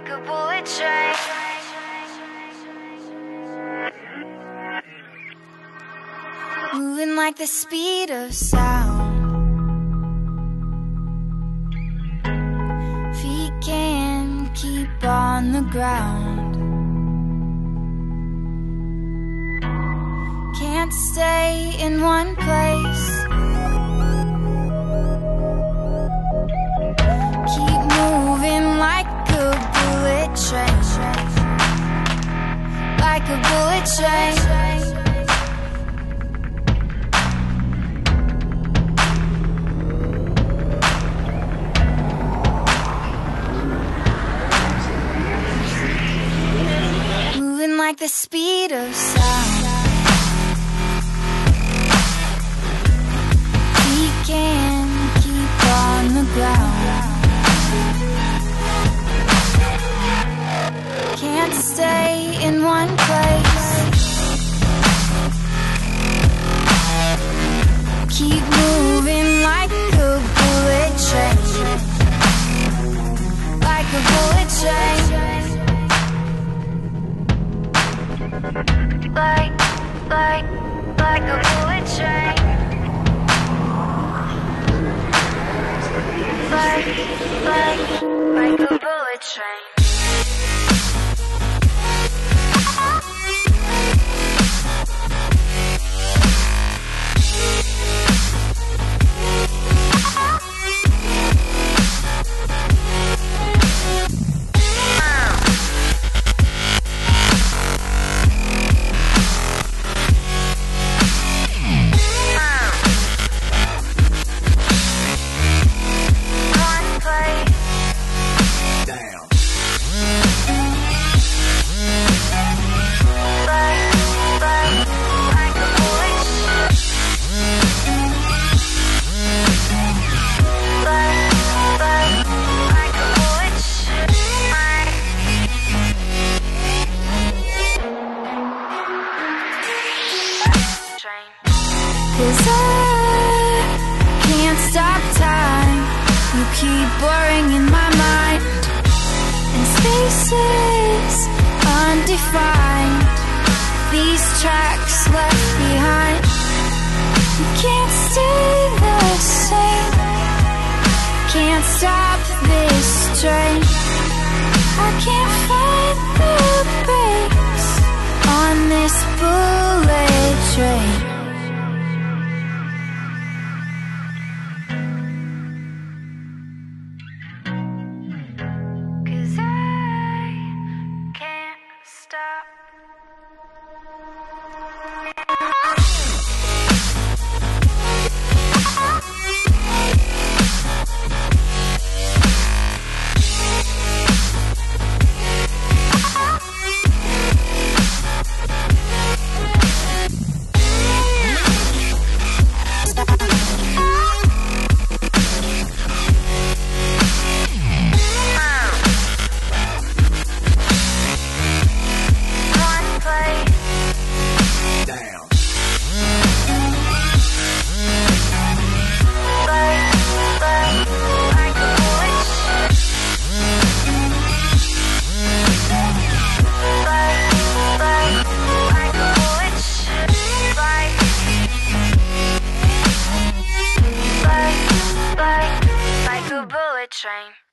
like a bullet train. Moving like the speed of sound. Feet can't keep on the ground. Can't stay in one place. Keep moving like a bullet train. Like a bullet train. Like the speed of sound. We can keep on the ground. Can't stay in one place. Keep moving like a bullet train. Like a bullet train. Like a bullet train. Like a bullet train. Cause I can't stop time. You keep blurring in my mind. And spaces undefined. These tracks left behind. You can't stay the same. Can't stop this train. I can't find the brakes on this bullet train. Like a bullet train.